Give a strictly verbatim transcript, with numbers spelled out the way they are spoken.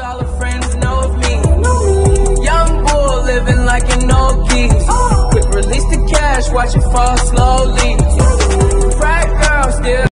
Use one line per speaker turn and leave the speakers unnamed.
all her friends know of me. Young bull living like an old geese. Quick release the cash, watch it fall slowly.